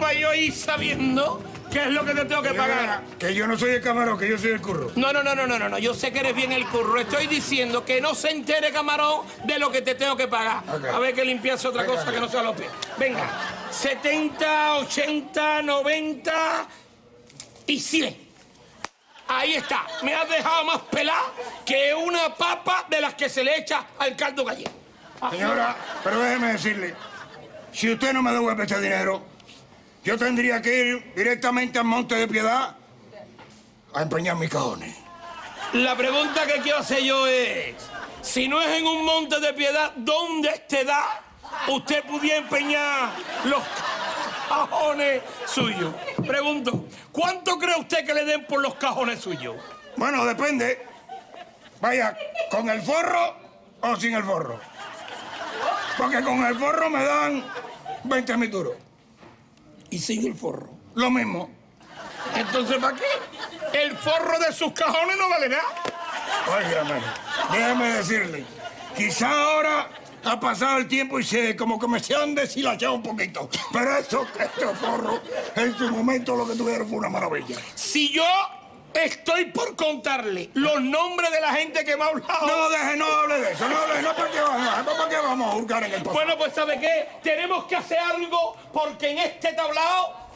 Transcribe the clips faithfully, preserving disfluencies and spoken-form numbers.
para yo ir sabiendo qué es lo que te tengo que pagar. Que yo no soy el camarón, que yo soy el curro. No, no, no, no, no, no. Yo sé que eres bien el curro. Estoy diciendo que no se entere, camarón, de lo que te tengo que pagar. Okay. A ver que limpiase otra Venga, cosa que no sea los pies. Venga. setenta, ochenta, noventa y cien. Ahí está. Me has dejado más pelada que una papa de las que se le echa al caldo gallego. Señora, pero déjeme decirle, si usted no me devuelve este dinero, yo tendría que ir directamente al Monte de Piedad a empeñar mis cajones. La pregunta que quiero hacer yo es, si no es en un Monte de Piedad, ¿dónde a esta edad usted pudiera empeñar los cajones suyos? Pregunto, ¿cuánto cree usted que le den por los cajones suyos? Bueno, depende. Vaya, ¿con el forro o sin el forro? Porque con el forro me dan veinte mil duros. ¿Y sin el forro? Lo mismo. Entonces, ¿para qué? El forro de sus cajones no vale nada. Óigame, déjeme decirle, quizá ahora ha pasado el tiempo y se como que me se han deshilachado un poquito. Pero esto, este forro, en su momento lo que tuvieron fue una maravilla. Si yo estoy por contarle los nombres de la gente que me ha hablado... No, deje, no hable de eso, no hable, no, ¿para qué vamos, ¿para qué vamos a juzgar en el pasado? Bueno, pues ¿sabe qué? Tenemos que hacer algo porque en este tablao...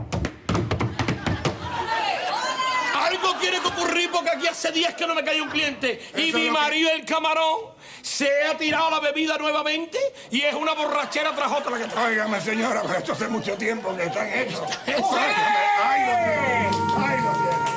Algo tiene que ocurrir porque aquí hace días que no me cae un cliente. Y Eso mi es lo marido, el camarón, se ha tirado la bebida nuevamente y es una borrachera tras otra la que trae. Óigame, señora, pero esto hace mucho tiempo que está en eso. Eso es. ¡Ay, lo tiene! ¡Ay, lo tiene!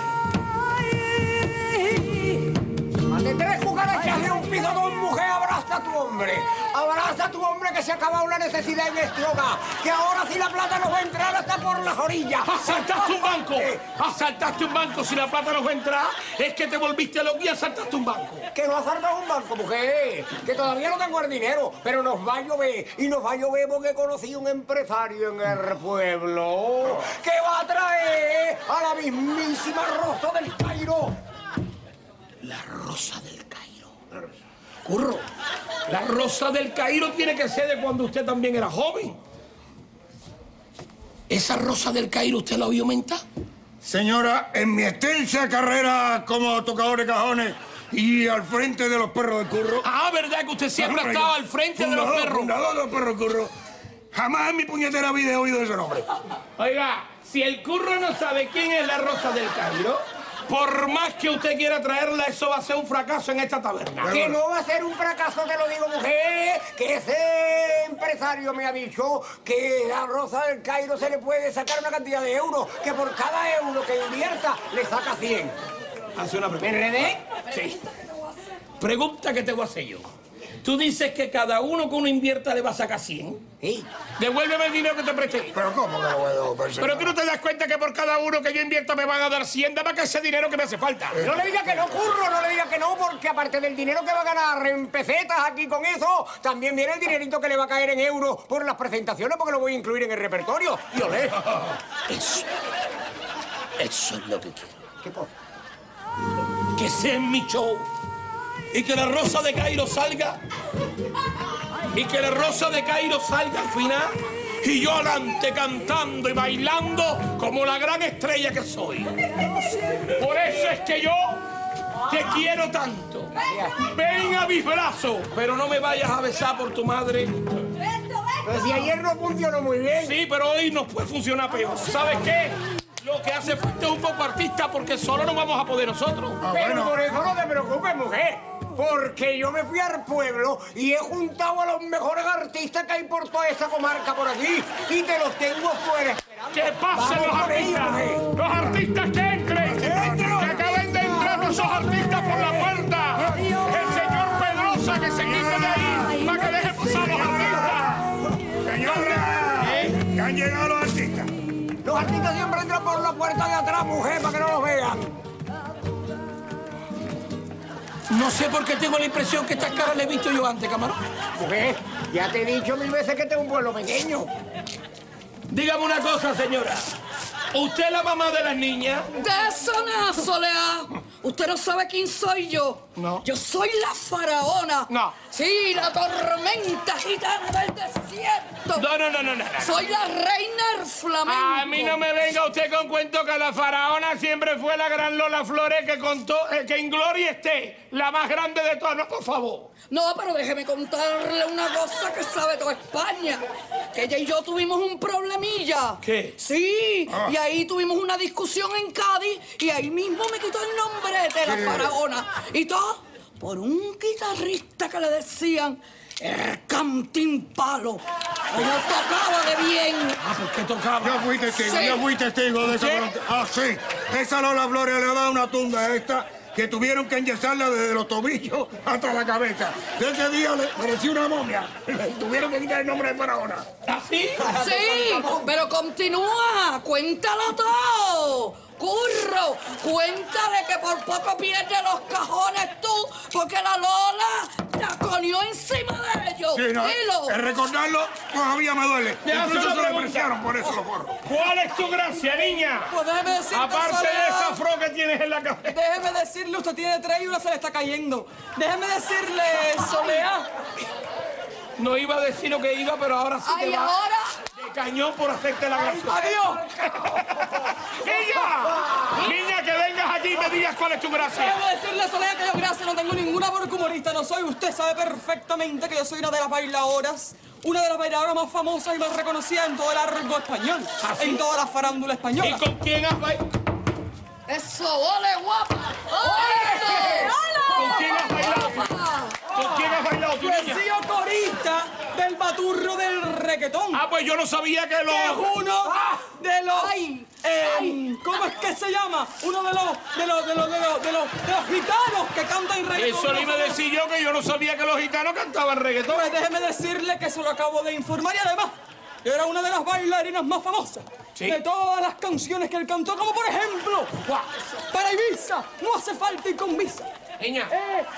De tres cucarachas de un pisotón, mujer, abraza a tu hombre. Abraza a tu hombre que se ha acabado la necesidad en este hogar. Que ahora si la plata nos va a entrar hasta por las orillas. ¡Asaltaste un banco! ¡Asaltaste un banco! Si la plata no va a entrar, es que te volviste loco y asaltaste un banco. Que no ha saltado un banco, mujer. Que todavía no tengo el dinero, pero nos va a llover. Y nos va a llover porque conocí un empresario en el pueblo que va a traer a la mismísima Rosa del Cairo. La Rosa del Cairo. Curro, la Rosa del Cairo tiene que ser de cuando usted también era joven. ¿Esa Rosa del Cairo usted la vio mentar? Señora, en mi extensa carrera como tocador de cajones y al frente de los perros del curro... Ah, ¿verdad que usted siempre ha estado al frente fundador, de los perros? Fundador de los perros del curro. Jamás en mi puñetera vida he oído ese nombre. Oiga, si el curro no sabe quién es la Rosa del Cairo, por más que usted quiera traerla, eso va a ser un fracaso en esta taberna. Que no va a ser un fracaso, te lo digo, mujer. Que ese empresario me ha dicho que a Rosa del Cairo se le puede sacar una cantidad de euros, que por cada euro que invierta le saca cien. Hace una ¿Me pregunta. enredé? Sí. Pregunta que te voy a hacer yo. Tú dices que cada uno que uno invierta le va a sacar cien. Sí. Devuélveme el dinero que te presté. ¿Pero cómo que lo voy a devolver, señora? Pero que no te das cuenta que por cada uno que yo invierta me van a dar cien. Dame que ese dinero que me hace falta. No le diga que no, curro, no le diga que no, porque aparte del dinero que va a ganar en pesetas aquí con eso, también viene el dinerito que le va a caer en euros por las presentaciones, porque lo voy a incluir en el repertorio. Y olé. Eso. Eso es lo que quiero. ¿Qué cosa? Que sea en mi show. Y que la Rosa de Cairo salga. Y que la Rosa de Cairo salga al final. Y yo adelante cantando y bailando como la gran estrella que soy. Por eso es que yo te quiero tanto. Ven a mis brazos, pero no me vayas a besar por tu madre. Pero si ayer no funcionó muy bien. Sí, pero hoy nos puede funcionar peor. ¿Sabes qué? Lo que hace falta es un poco artista porque solo no vamos a poder nosotros. Ah, Pero bueno. por eso no te preocupes, mujer. Porque yo me fui al pueblo y he juntado a los mejores artistas que hay por toda esa comarca por aquí. Y te los tengo fuera esperando. ¡Que pasen los Vamos con ellos, artistas! mujer. ¡Los artistas que entren! ¡Entren! ¡Que acaben de entrar esos artistas por la puerta! ¡El señor Pedrosa que se quite de ahí para que deje pasar los artistas! Señora, ¿Eh? que han llegado los artistas. Los artistas siempre entran por la puerta de atrás, mujer, para que no los vean. No sé por qué tengo la impresión que estas caras las he visto yo antes, camarón. Mujer, ya te he dicho mil veces que este es un pueblo pequeño. Dígame una cosa, señora. ¿Usted es la mamá de las niñas? De eso nada, Soleá. Usted no sabe quién soy yo. No. Yo soy la faraona. No. Sí, la tormenta gitana del desierto. No, no, no, no, no. no. Soy la reina del flamenco. A mí no me venga usted con cuento que la faraona siempre fue la gran Lola Flores que contó eh, que en gloria esté, la más grande de todas. No, por favor. No, pero déjeme contarle una cosa que sabe toda España. Que ella y yo tuvimos un problemilla. ¿Qué? Sí, Ah. y ahí tuvimos una discusión en Cádiz y ahí mismo me quitó el nombre de la faraona. Y todo por un guitarrista que le decían el Cantimpalo. Como tocaba de bien. Ah, ¿por qué tocaba? Yo fui testigo, Sí. yo fui testigo de esa... ¿Sí? Ah, sí. Esa Lola Flores le ha dado una tunda a esta que tuvieron que enyesarla desde los tobillos hasta la cabeza. De ese día le parecía una momia. Le tuvieron que quitar el nombre de faraona. ¿Así? Sí, pero continúa, cuéntalo todo. Curro, cuéntale que por poco pierde los cajones tú, porque la Lola te conió encima de ellos. Sí, no, Dilo. el recordarlo todavía me duele. Le hago Incluso una se lo pregunta. apreciaron por eso los forros. ¿Cuál es tu gracia, niña? Pues déjeme decirte, Aparte de Soledad, esa fro que tienes en la cabeza. déjeme decirle, usted tiene tres y una se le está cayendo. Déjeme decirle, Soledad, No iba a decir lo que iba, pero ahora sí Ay, te va ahora. de cañón por hacerte la gracia. adiós. ¡Niña! Niña, que vengas aquí y me digas cuál es tu gracia. Déjeme decirle, Soledad, que yo, gracias, no tengo ninguna porque humorista no soy. Usted sabe perfectamente que yo soy una de las bailadoras, una de las bailadoras más famosas y más reconocidas en todo el argot español, ¿Ah, sí? en toda la farándula ¿Y española. con quién has bailado? Eso, ole, guapa. Ole. ¿Con quién has bailado? ¿Con quién has bailado tu Yo he niña? sido corista del baturro del reggaetón. Ah, pues yo no sabía que que es lo... uno de los Ay, eh, ¿cómo es que se llama? Uno de los de los de los de los de los, de los gitanos que cantan reggaetón. Eso le iba a decir yo, que yo no sabía que los gitanos cantaban reggaetón. Pues déjeme decirle que se lo acabo de informar y además yo era una de las bailarinas más famosas ¿Sí? de todas las canciones que él cantó, como por ejemplo, para Ibiza no hace falta ir con visa. Niña,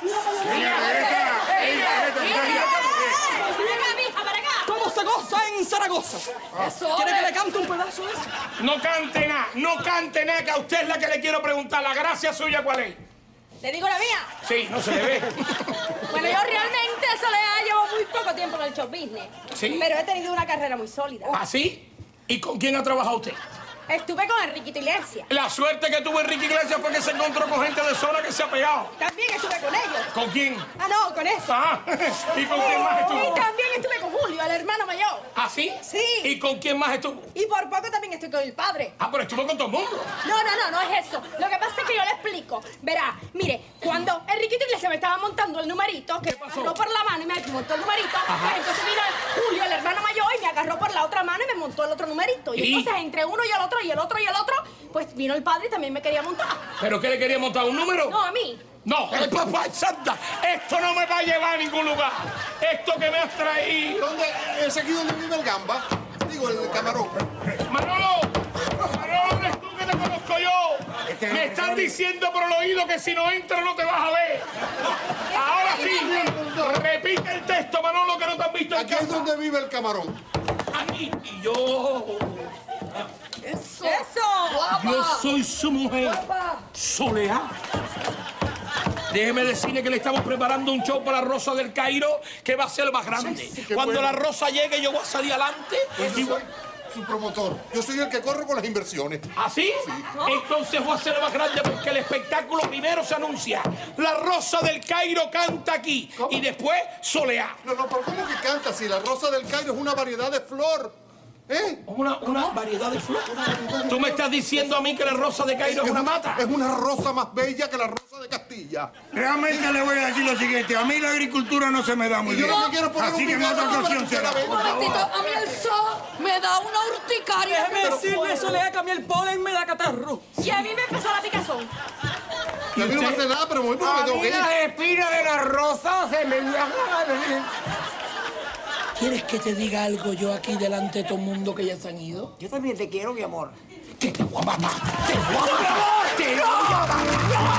¿Cómo se goza en Zaragoza? eso, ¿Quiere que ole. le cante un pedazo de eso? no cante nada, no cante nada, que a usted es la que le quiero preguntar. ¿La gracia suya cuál es? ¿Te digo la mía? Sí, no se le ve. Bueno, yo realmente, Soledad, llevo muy poco tiempo en el show business. ¿Sí? Pero he tenido una carrera muy sólida. ¿Así? ¿Y con quién ha trabajado usted? Estuve con Enriquito Iglesias. La suerte que tuvo Enrique Iglesias fue que se encontró con gente de zona que se ha pegado. También estuve con ellos. ¿Con quién? Ah, no, con eso. Ah, ¿y con quién más Y estuvo? también estuve con Julio, el hermano mayor. ¿Así? Sí. ¿Y con quién más estuvo? Y por poco también estoy con el padre. Ah, pero estuvo con todo el mundo. No, no, no, no es eso. Lo que pasa es que yo le explico. Verá, mire, cuando Enriquito Iglesias me estaba montando el numerito, que me pasó? agarró por la mano y me montó el numerito, pues entonces vino Julio, el hermano mayor, y me agarró por la otra mano y me montó el otro numerito. Y, ¿Y? entonces entre uno y el otro, y el otro y el otro, pues vino el padre y también me quería montar. ¿Pero qué le quería montar? ¿Un número? No, a mí. No, ay, papá, santa, esto no me va a llevar a ningún lugar. Esto que me has traído. ¿Dónde? ¿Es aquí donde vive el gamba? Digo, el camarón. Manolo, Manolo, eres tú que te conozco yo. Me están diciendo por el oído que si no entras no te vas a ver. Ahora sí, repite el texto, Manolo, que no te han visto en Aquí es casa. donde vive el camarón. Aquí, y yo... Eso. ¡Eso! Guapa. Yo soy su mujer, Guapa. Soledad. Déjeme decirle que le estamos preparando un show para la Rosa del Cairo que va a ser más grande. qué Cuando bueno. la Rosa llegue, yo voy a salir adelante. Yo Y voy- soy su promotor. Yo soy el que corre con las inversiones. ¿Así? Entonces voy a ser más grande porque el espectáculo primero se anuncia. La Rosa del Cairo canta aquí. Y después Soleá. No, no, pero ¿cómo que canta si la rosa del Cairo es una variedad de flor? ¿Eh? Una, una variedad de flores. ¿Tú me estás diciendo a mí que la Rosa de Cairo es una mata? Es una rosa más bella que la rosa de Castilla. Realmente le voy a decir lo siguiente. A mí la agricultura no se me da muy Y yo bien. lo que quiero es poner Así un que en video otra para ocasión que será. la vean. Un momentito, a mí el sol me da una urticaria. Déjeme pero decirle, fuerte. Soledad, que a mí el polen me da catarro. Y a mí me empezó la picazón. Y a mí no me hace nada, pero me voy porque A me tengo mí que ir. las espinas de la rosa se me llaman. ¿Quieres que te diga algo yo aquí delante de todo el mundo que ya se han ido? Yo también te quiero, mi amor. Que te voy a matar. Te voy a matar. Te voy a matar.